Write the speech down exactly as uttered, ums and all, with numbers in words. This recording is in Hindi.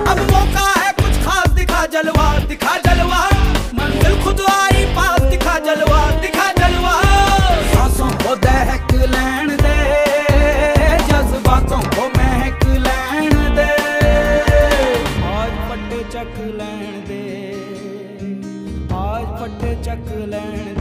अब मौका है कुछ खास, दिखा जलवा दिखा जलवा, मंजिल खुद आई पास, दिखा जलवा दिखा जलवा। सांसों को दहक लैन दे, जज्बातों को महक लैन दे, आज फटे चक लैन दे, आज फटे चक लैन दे।